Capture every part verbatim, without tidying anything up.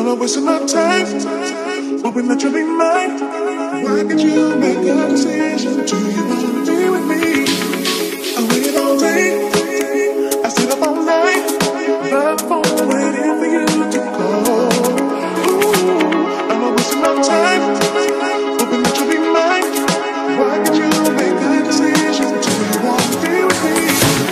not wasting my time, hoping that you'll be mine. Why can't you make a decision? Do you wanna be with me? I waited all day, I stayed up all night, by the phone waiting for you to call. Ooh, I'm not wasting my time, hoping that you'll be mine. Why can't you make a decision? Do you wanna be with me?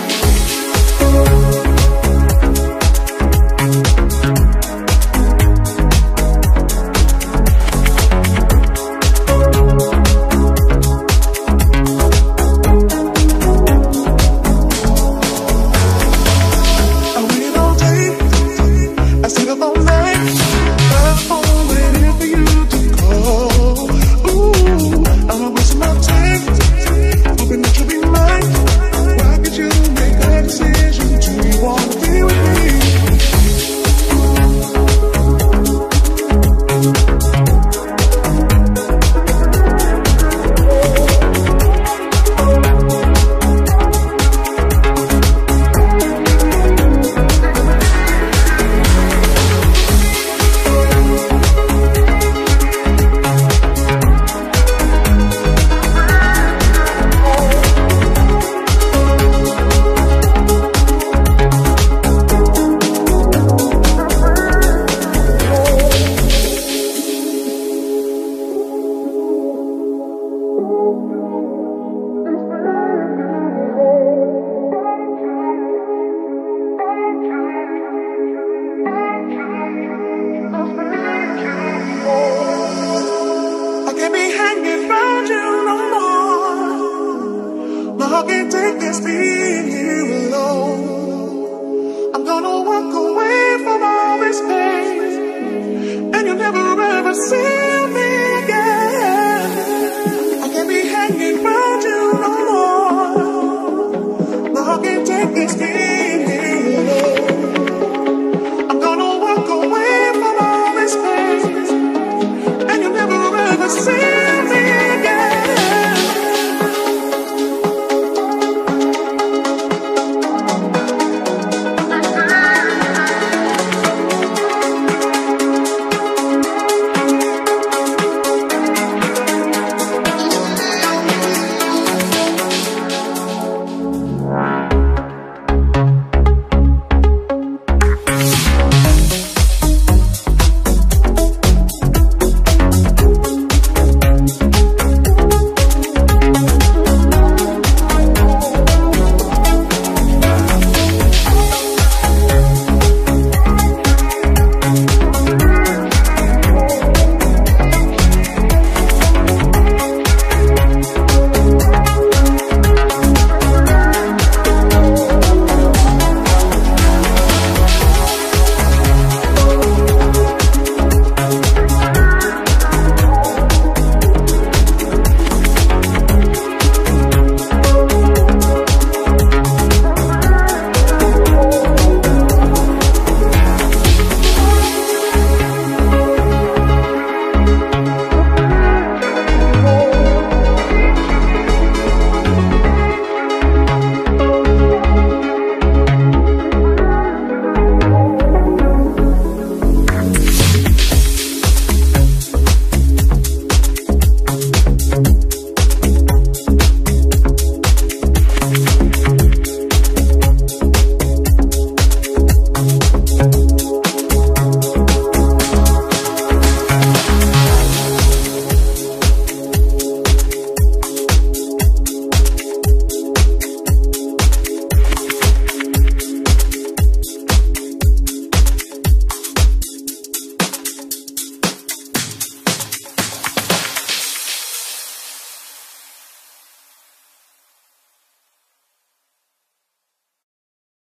I can't take this being here alone. I'm gonna walk away from all this pain, and you'll never ever see